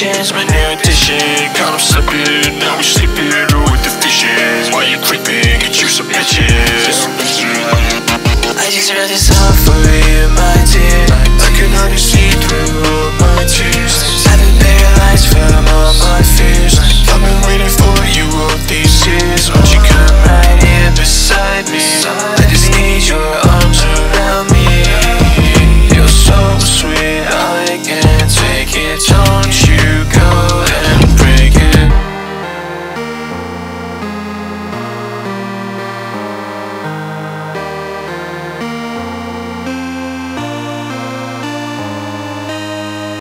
patience, my new addition. Caught him slipping, now we sleeping with the fishes. Why you creeping? Get you some bitches. I just read this off for you, my dear. I can only see through all my tears. I've been paralyzed from all my fears. I've been waiting for you all these years. Won't you come right here beside me? I just need your